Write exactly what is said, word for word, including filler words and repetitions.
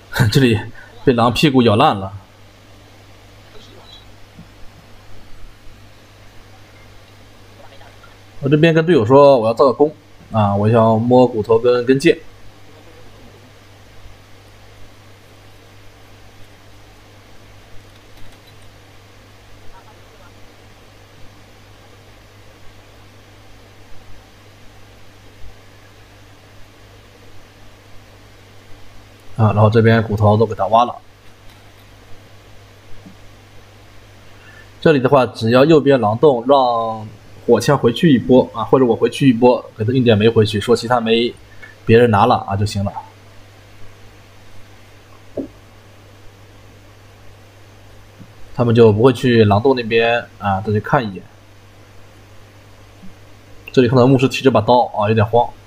这里被狼屁股咬烂了。我这边跟队友说我要造个弓啊，我想摸骨头跟跟剑。啊，然后这边骨头都给它挖了。这里的话，只要右边狼洞让火枪回去一波啊，或者我回去一波，给他硬点煤回去，说其他煤别人拿了啊就行了。他们就不会去狼洞那边啊，再去看一眼。这里看到牧师提着把刀啊，有点慌。